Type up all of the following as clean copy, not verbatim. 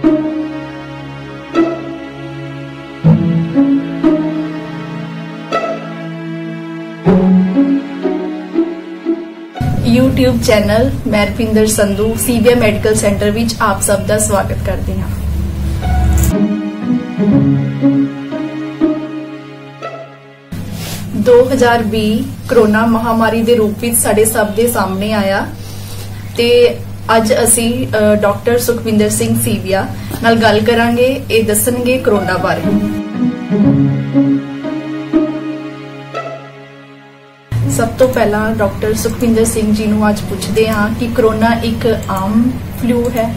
YouTube channel मैं Ravinder Sandhu CBI medical centre विच आप सब का स्वागत करती हाँ। 2020 कोरोना महामारी के रूप में साडे सब के सामने आया ते अज असी डॉक्टर सुखविंदर सिंह सीविया नाल गल करांगे, ये दसणगे कोरोना बारे। सब तो पहला डॉक्टर सुखविंदर सिंह जी नूं अज पुछदे हां कि कोरोना एक आम फ्लू है।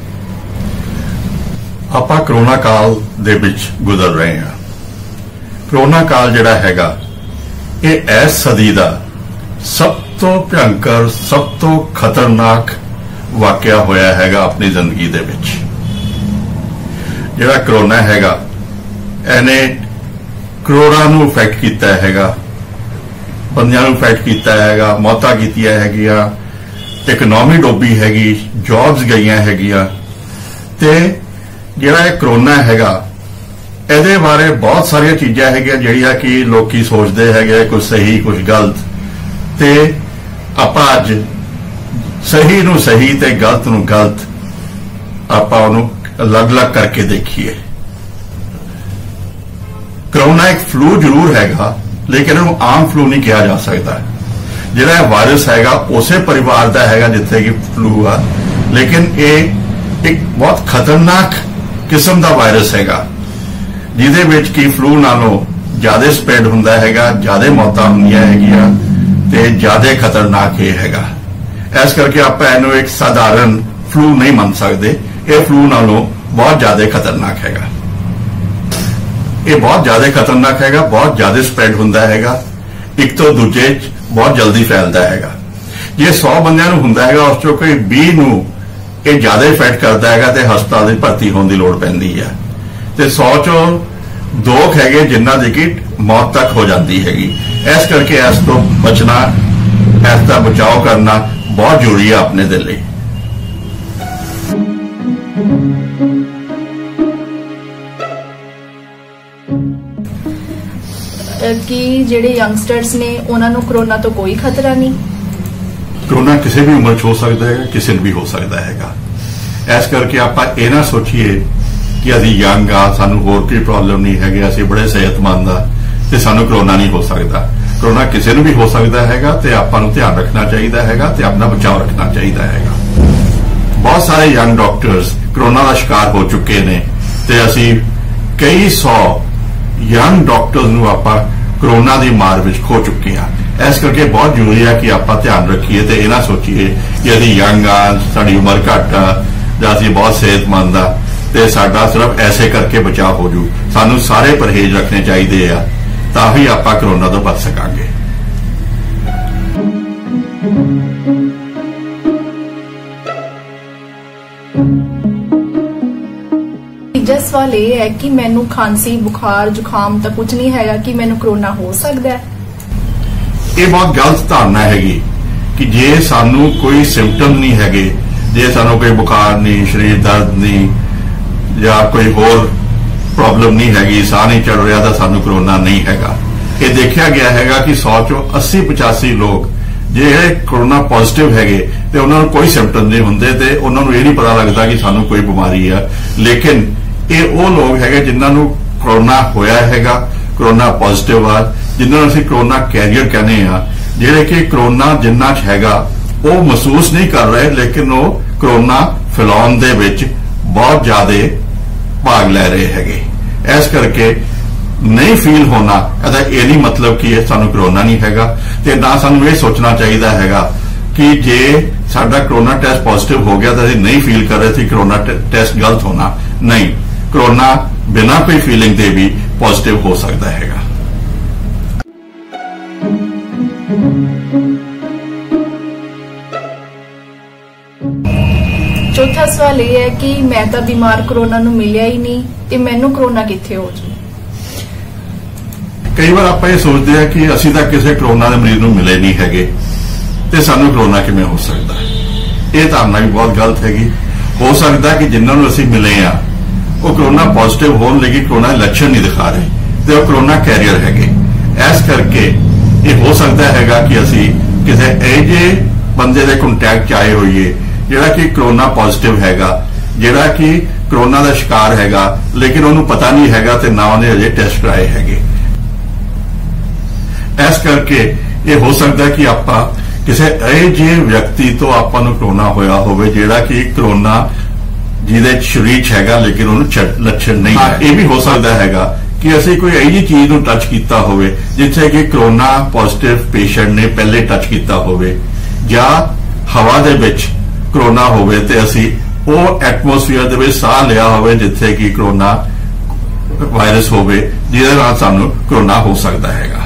आपां कोरोना काल दे विच गुजर रहे हैं। कोरोना काल जिहड़ा हैगा ये इस सदी का सब तो भयंकर सब तो खतरनाक वाकया होया हैगा अपनी जिंदगी दे विच। जिहड़ा कोरोना हैगा इहने करोड़ां नूं इफेक्ट कीता हैगा, बंदियां नूं इफेक्ट कीता हैगा, मौतां कीतियां हैगियां, इकनॉमी डोबी हैगी, जॉब्स गईयां हैगियां। ते जिहड़ा ये कोरोना हैगा ਇਹਦੇ बारे बहुत सारिया चीज़ां हैगियां ਜਿਹੜੀਆਂ कि लोकी सोचते हैं कुछ सही कुछ गलत, ते आपां अज सही नूं सही ते गलत नूं गलत आपां उहनूं अलग अलग करके देखिए। कोरोना एक फ्लू जरूर हैगा लेकिन इहनूं आम फ्लू नहीं कहा जा सकता। जिहड़ा वायरस हैगा उसे परिवार का हैगा जिथे कि फ्लू आ, लेकिन ये एक बहुत खतरनाक किस्म का वायरस हैगा जिहदे विच कि फ्लू नालों ज्यादा स्प्रेड हुंदा हैगा, ज्यादा मौतां हुंदियां हैगियां ते ज्यादा खतरनाक ये हैगा। इस करके आपां इहनूं एक साधारण फ्लू नहीं मन सकते, ये फ्लू नालों बहुत ज्यादा खतरनाक हैगा। ये बहुत ज्यादा खतरनाक हैगा, बहुत ज्यादा स्प्रेड हुंदा हैगा, एक तो दूजे बहुत जल्दी फैलता हैगा। जे 100 बंदियां नूं हुंदा हैगा उस चों कोई 20 नूं ये ज्यादा इफेक्ट करता हैगा ते हस्पताल दी भर्ती होने की लोड़ पैंदी है ते 100 चों 2 हैगे जिन्हां दी कि मौत तक हो जाती हैगी। इस करके इस तो बचना, इसका बचाव करना बहुत जरूरी है अपने दे लई। कि जिहड़े यंगस्टर्स ने उन्हां नूं कोरोना तो कोई खतरा नहीं। कोरोना किसी भी उम्र च हो सकता है, किसी भी हो सकता हैगा। इस करके आपां ये ना सोचीए कि असीं यंग आ, सानूं होर कोई प्रॉब्लम नहीं हैगी, असीं बड़े सेहतमंद आ ते सानूं कोरोना नहीं हो सकता। कोरोना किसी नूं भी हो सकता हैगा ते आपां नूं ध्यान रखना चाहिए हैगा ते अपना बचाव रखना चाहिए हैगा। बहुत सारे यंग डॉक्टर्स कोरोना का शिकार हो चुके ने ते असीं कई 100 यंग डॉक्टर्स नूं आपां कोरोना की मार विच खो चुके हैं। इस करके बहुत जरूरी है कि आपां ध्यान रखिए ते ये ना सोचीए कि असीं यंग आ, साडी उम्र घट आ जां असीं बहुत सेहतमंद आ ते साडा सिर्फ ऐसे करके बचाव हो जू। सानू सारे परहेज रखने चाहिए आ तां ही आपां कोरोना तो बच सकांगे। तीजा सवाल ये है कि मैनू खांसी बुखार जुकाम तो कुछ नहीं हैगा कि मैनू कोरोना हो सकता है। ये बहुत गलत धारणा हैगी कि जे सानू कोई सिम्पटम नहीं हैगे, जे सानू कोई बुखार नहीं, शरीर दर्द नहीं या कोई होर प्रॉब्लम नहीं हैगी, साह नहीं चढ़ रहा तो सानू कोरोना नहीं हैगा। ये देखा गया हैगा कि 100 चों 80-85 लोग जे कोरोना पॉजिटिव हैगे ते उन्हां नूं कोई सिम्पटम नहीं हुंदे ते उन्हां नूं ये नहीं पता लगता कि सानू कोई बीमारी है। लेकिन ये वो लोग हैगे जिन्हां नूं कोरोना होया हैगा, कोरोना पॉजिटिव आ, जिन्हां नूं असीं कोरोना कैरियर कहने आ, जिहड़े कि कोरोना जिन्हां च हैगा वो महसूस नहीं कर रहे लेकिन वो कोरोना फैलाउण दे विच बहुत ज्यादा भाग ले रहे हैगे। इस करके नहीं फील होना ਇਹਦਾ ਇਹ नहीं मतलब कि सानू कोरोना नहीं हैगा ते ना सानू ये सोचना चाहिए हैगा कि जे साडा कोरोना टेस्ट पॉजिटिव हो गया तो असीं नहीं फील कर रहे थे कोरोना टेस्ट गलत होना। नहीं, कोरोना बिना कोई फीलिंग दे भी पॉजिटिव हो सकता हैगा। चौथा सवाल यह है कि मैं तो बीमार कोरोना नूं मिलिया ही नहीं ते मैनू कोरोना कित्थे हो जू। कई बार आप ये सोचते हैं कि असीं तां किसी कोरोना के मरीज नूं मिले नहीं हैगे ते सानू कोरोना किवें हो सकता है। ये धारणा भी बहुत गलत हैगी। हो सकता है कि जिन्होंने असीं मिले आ वो कोरोना पॉजिटिव होने लेकिन कोरोना लक्षण नहीं दिखा रहे तो वो कोरोना कैरियर हैगे। इस करके ये हो सकता हैगा कि असीं किसी ऐजे बंदे के कंटैक्ट आए होइए जिहड़ा कि कोरोना पॉजिटिव हैगा, जिहड़ा कि कोरोना का शिकार हैगा लेकिन उन्होंने पता नहीं हैगा ते ना उन्हें अजे टेस्ट कराए हैगे। इस करके ये हो सकता है कि आपां किसी ऐजे व्यक्ति तो आपां नूं कोरोना होया होवे जिहड़ा कि कोरोना जिहदे शरीर च हैगा लेकिन उन्होंने लक्षण नहीं है। यह भी हो सकता हैगा कि असीं कोई ऐसी चीज नूं टच कीता होवे जिथे कि कोरोना पॉजिटिव पेशेंट ने पहले टच कीता होवे जां हवा दे विच कोरोना होवे ते असीं वो एटमोसफीयर दे विच साह लिया होवे जिथे कि कोरोना वायरस होवे जिहदे नाल सानूं कोरोना हो सकता हैगा।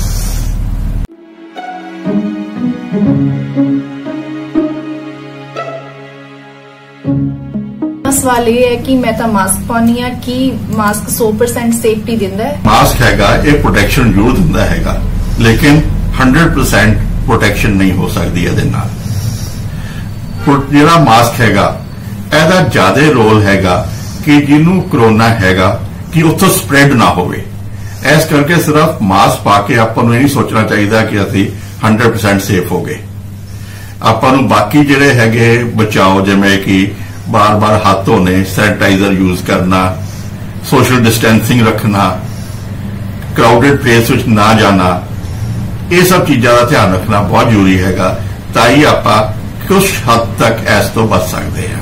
सवाल ये है कि मैं तो मास्क पानी है कि मास्क 100% सेफ्टी दिंदा है? मास्क हैगा ये प्रोटेक्शन जरूर दिंदा हैगा लेकिन 100% प्रोटेक्शन नहीं हो सकती इहदे नाल। जिहड़ा मास्क हैगा इहदा ज्यादा रोल हैगा कि जिन्हों कोरोना हैगा कि उत्थों स्प्रेड ना होवे। इस करके सिर्फ मास्क पा के आपां नूं नहीं सोचना चाहिए कि असीं 100% सेफ हो गए। आपां नूं बाकी जिहड़े हैगे बचाओ जिवें कि बार बार हाथ धोने, सैनिटाइजर यूज करना, सोशल डिस्टेंसिंग रखना, क्राउडेड प्लेस विच ना जाना, ये सब चीज़ों का ध्यान रखना बहुत जरूरी हैगा ताई आपां कुछ हद तक इस तो बच सकते हैं।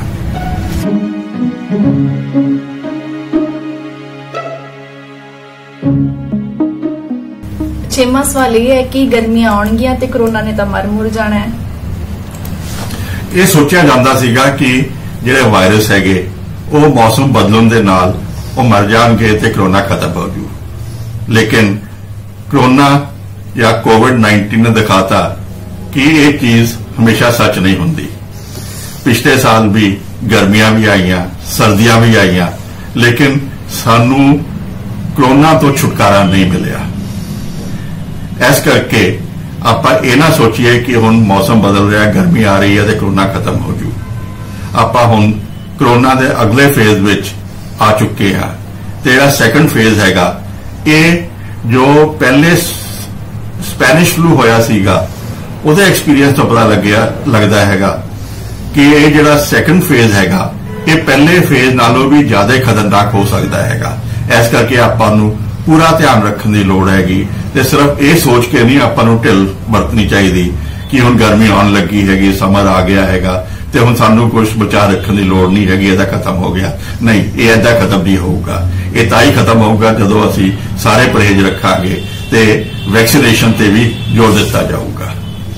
छेवां सवाल यह है कि गर्मियां आउणगियां ते कोरोना ने तो मर मुर जाना है। ये सोचा जाता सीगा कि जिहड़े वायरस हैगे वो मौसम बदलण दे नाल वो मर जाणगे ते कोरोना खत्म हो जू, लेकिन कोरोना या कोविड-19 ने दिखाता कि ये चीज हमेशा सच नहीं हुंदी। पिछले साल भी गर्मियां भी आईयां, सर्दियां भी आईयां, लेकिन सानू कोरोना तो छुटकारा नहीं मिलिया। इस करके आपां ये ना सोचिए कि हुण मौसम बदल रहा, गर्मी आ रही है तो कोरोना खत्म हो जू। आपां हुण कोरोना के अगले फेज विच आ चुके हैं ते जिहड़ा सैकंड फेज हैगा ये जो पहले स्पैनिश फ्लू होया सीगा उहदे एक्सपीरियंस तो पता लगता हैगा कि ये जिहड़ा सैकंड फेज हैगा ये पहले फेज नालों भी ज्यादा खतरनाक हो सकता हैगा। इस करके आपां नूं पूरा ध्यान रखने की लोड़ हैगी ते सिर्फ ये सोच के नहीं आपां नूं ढिल वरतनी चाहिए कि हुण गर्मी आउण लगी हैगी, समर आ गया हैगा ते हुण सानू कुछ बचा रखने की लोड़ नहीं हैगी, इहदा खत्म हो गया। नहीं, ये इहदा खत्म नहीं होगा। ये ताई खत्म होगा जदों असीं सारे परहेज रखांगे ते वैक्सीनेशन ते भी जोर दिता जाऊगा।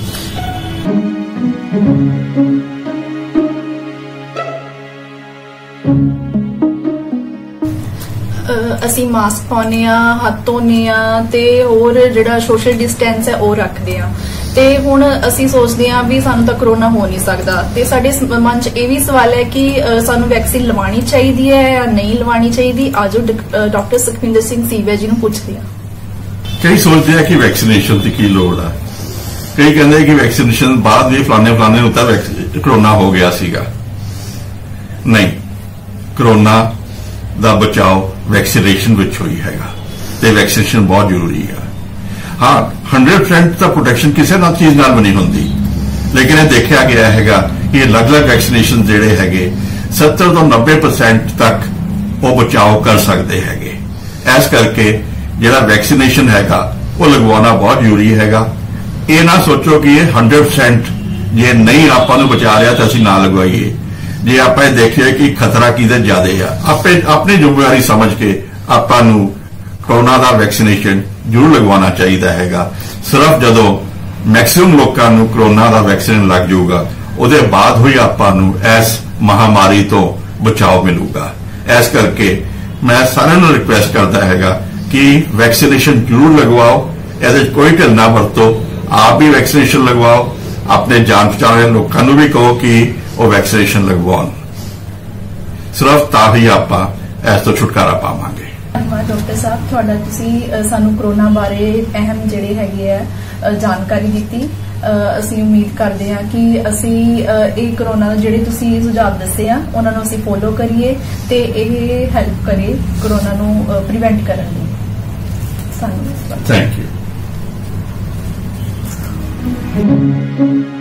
असी मास्क पाने आ, हाथ धोने आ ते होर जिहड़ा सोशल डिस्टेंस है वो रखते आ ते हुण असी सोचते हैं भी सानू तो कोरोना हो नहीं सकता ते साडे मन च यह भी सवाल है कि सानू वैक्सीन लवानी चाहिए है या नहीं लवानी चाहिए। आजो डॉक्टर सुखविंदर सिंह सीविया जी नूं पुछदे आ। कई सोचते हैं कि वैक्सीनेशन की लोड़ है, कई कहते कि वैक्सीनेशन बाद में फलाने फलाने नूं तां कोरोना हो गया सीगा। नहीं, कोरोना दा बचाव वैक्सीनेशन विच होई हैगा ते वैक्सीनेशन बहुत जरूरी है। हाँ, 100% तो प्रोटेक्शन किसी ना चीज नाल भी नहीं होंदी, लेकिन यह देखा गया हैगा कि अलग अलग वैक्सीनेशन जिहड़े हैगे 70 तो 90% तक वो बचाव कर सकते हैगे। इस करके जिहड़ा वैक्सीनेशन हैगा वो लगवाना बहुत जरूरी हैगा। ये ना सोचो कि ये 100% जे नहीं आपां नूं बचा रहा तो असीं ना लगवाइए। जे आपां देखिए कि खतरा किहदे ज्यादा है, अपनी जिम्मेवारी समझ के आपां नूं कोरोना का वैक्सीनेशन जरूर लगवाना चाहिए हैगा। सिर्फ जदों मैक्सिमम लोगों नूं कोरोना का वैक्सीन लग जाऊगा उहदे बाद ही आपां नूं इस महामारी तो बचाव मिलूगा। इस करके मैं सारिआं नूं रिक्वेस्ट करता हैगा कि वैक्सीनेशन जरूर लगवाओ, इहदे कोई ढिल ना वरतो, आप भी वैक्सीनेशन लगवाओ, अपने जान पहचान लोगों नूं भी कहो कि वो वैक्सीनेशन लगवाउण। सिर्फ तां ही आपां इस तो छुटकारा पावांगे। धन्यवाद डॉक्टर साहब, तुहाडा तुसीं सानूं कोरोना बारे अहम जिहड़े हैगे आ जानकारी दी। ਅਸੀਂ ਉਮੀਦ ਕਰਦੇ ਹਾਂ ਕਿ ਅਸੀਂ ਇਹ ਕਰੋਨਾ ਦੇ ਜਿਹੜੇ ਤੁਸੀਂ ਸੁਝਾਅ ਦੱਸੇ ਆ ਉਹਨਾਂ ਨੂੰ ਅਸੀਂ ਫੋਲੋ ਕਰੀਏ ਤੇ ਇਹ ਹੈਲਪ ਕਰੇ ਕਰੋਨਾ ਨੂੰ ਪ੍ਰੀਵੈਂਟ ਕਰਨ ਲਈ। ਸਾਨੂੰ ਥੈਂਕ ਯੂ।